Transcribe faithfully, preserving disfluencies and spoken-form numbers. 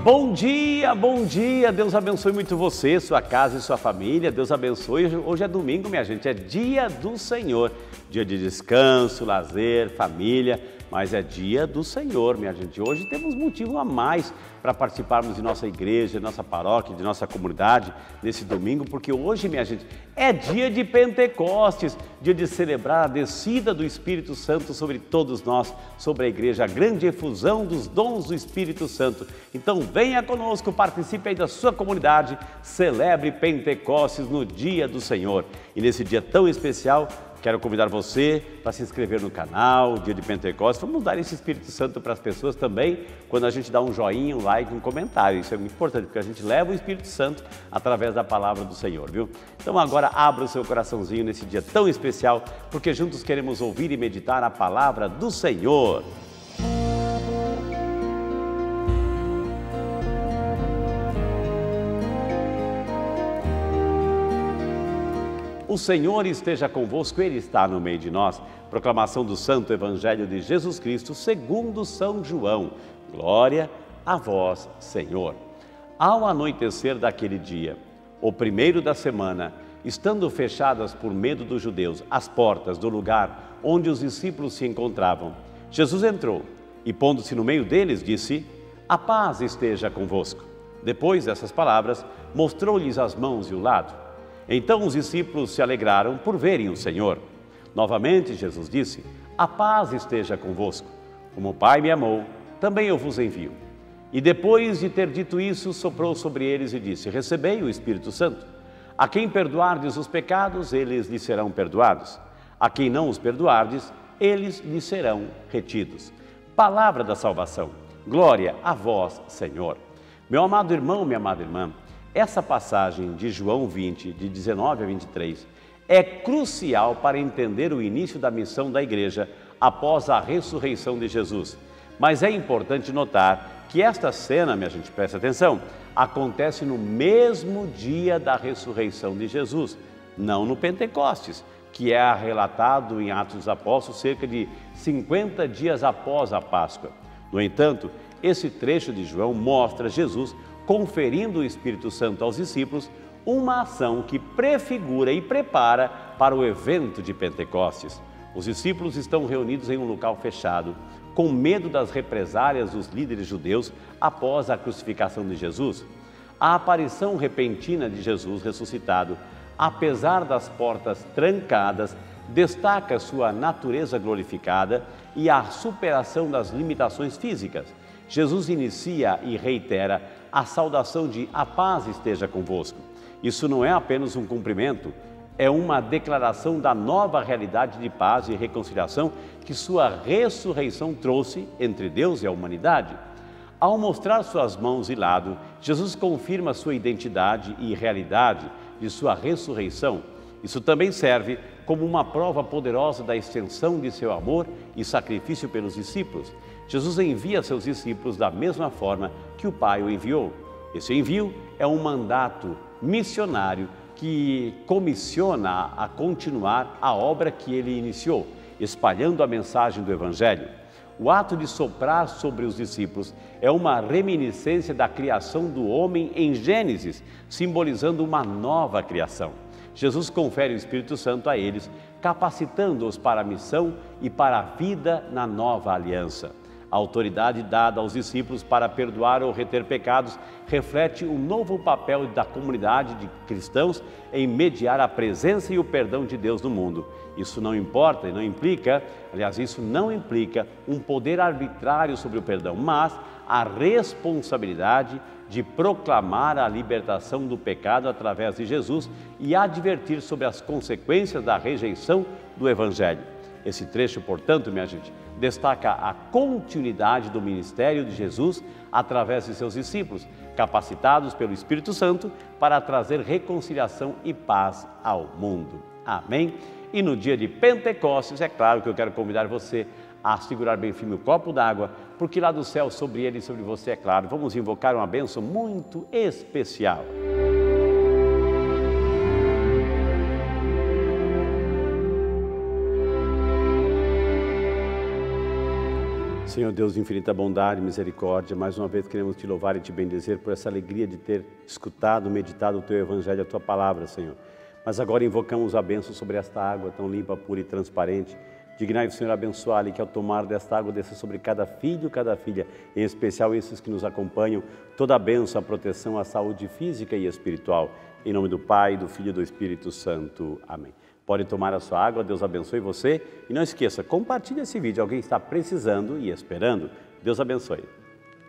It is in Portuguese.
Bom dia, bom dia, Deus abençoe muito você, sua casa e sua família, Deus abençoe. Hoje é domingo, minha gente, é dia do Senhor, dia de descanso, lazer, família, mas é dia do Senhor, minha gente. Hoje temos motivo a mais para participarmos de nossa igreja, de nossa paróquia, de nossa comunidade nesse domingo, porque hoje, minha gente, é dia de Pentecostes, dia de celebrar a descida do Espírito Santo sobre todos nós, sobre a igreja, a grande efusão dos dons do Espírito Santo. Então venha conosco, participe aí da sua comunidade, celebre Pentecostes no dia do Senhor. E nesse dia tão especial, quero convidar você para se inscrever no canal, dia de Pentecostes. Vamos dar esse Espírito Santo para as pessoas também, quando a gente dá um joinha, um like, um comentário. Isso é muito importante, porque a gente leva o Espírito Santo através da palavra do Senhor, viu? Então agora abra o seu coraçãozinho nesse dia tão especial, porque juntos queremos ouvir e meditar a palavra do Senhor. O Senhor esteja convosco, Ele está no meio de nós. Proclamação do Santo Evangelho de Jesus Cristo, segundo São João. Glória a vós, Senhor. Ao anoitecer daquele dia, o primeiro da semana, estando fechadas por medo dos judeus as portas do lugar onde os discípulos se encontravam, Jesus entrou e, pondo-se no meio deles, disse: a paz esteja convosco. Depois dessas palavras, mostrou-lhes as mãos e o lado. Então os discípulos se alegraram por verem o Senhor. Novamente Jesus disse: a paz esteja convosco. Como o Pai me amou, também eu vos envio. E depois de ter dito isso, soprou sobre eles e disse: recebei o Espírito Santo. A quem perdoardes os pecados, eles lhes serão perdoados. A quem não os perdoardes, eles lhes serão retidos. Palavra da salvação. Glória a vós, Senhor. Meu amado irmão, minha amada irmã, essa passagem de João vinte, de dezenove a vinte e três, é crucial para entender o início da missão da igreja após a ressurreição de Jesus. Mas é importante notar que esta cena, minha gente, presta atenção, acontece no mesmo dia da ressurreição de Jesus, não no Pentecostes, que é relatado em Atos dos Apóstolos cerca de cinquenta dias após a Páscoa. No entanto, esse trecho de João mostra Jesus conferindo o Espírito Santo aos discípulos, uma ação que prefigura e prepara para o evento de Pentecostes. Os discípulos estão reunidos em um local fechado, com medo das represálias dos líderes judeus após a crucificação de Jesus. A aparição repentina de Jesus ressuscitado, apesar das portas trancadas, destaca sua natureza glorificada e a superação das limitações físicas. Jesus inicia e reitera a saudação de a paz esteja convosco. Isso não é apenas um cumprimento, é uma declaração da nova realidade de paz e reconciliação que sua ressurreição trouxe entre Deus e a humanidade. Ao mostrar suas mãos e lado, Jesus confirma sua identidade e realidade de sua ressurreição. Isso também serve como uma prova poderosa da extensão de seu amor e sacrifício pelos discípulos. Jesus envia seus discípulos da mesma forma que o Pai o enviou. Esse envio é um mandato missionário que comissiona a continuar a obra que ele iniciou, espalhando a mensagem do Evangelho. O ato de soprar sobre os discípulos é uma reminiscência da criação do homem em Gênesis, simbolizando uma nova criação. Jesus confere o Espírito Santo a eles, capacitando-os para a missão e para a vida na nova aliança. A autoridade dada aos discípulos para perdoar ou reter pecados reflete o novo papel da comunidade de cristãos em mediar a presença e o perdão de Deus no mundo. Isso não importa e não implica, aliás, isso não implica um poder arbitrário sobre o perdão, mas a responsabilidade de proclamar a libertação do pecado através de Jesus e advertir sobre as consequências da rejeição do Evangelho. Esse trecho, portanto, minha gente, destaca a continuidade do ministério de Jesus através de seus discípulos, capacitados pelo Espírito Santo para trazer reconciliação e paz ao mundo. Amém? E no dia de Pentecostes, é claro que eu quero convidar você a segurar bem firme o copo d'água, porque lá do céu, sobre ele e sobre você, é claro, vamos invocar uma bênção muito especial. Senhor Deus de infinita bondade e misericórdia, mais uma vez queremos te louvar e te bendizer por essa alegria de ter escutado, meditado o teu evangelho, a tua palavra, Senhor. Mas agora invocamos a bênção sobre esta água tão limpa, pura e transparente. Dignai-vos, Senhor, abençoar-lhe, que ao tomar desta água desça sobre cada filho, cada filha, em especial esses que nos acompanham, toda a bênção, a proteção, a saúde física e espiritual. Em nome do Pai, do Filho e do Espírito Santo. Amém. Pode tomar a sua água, Deus abençoe você. E não esqueça, compartilhe esse vídeo, alguém está precisando e esperando. Deus abençoe.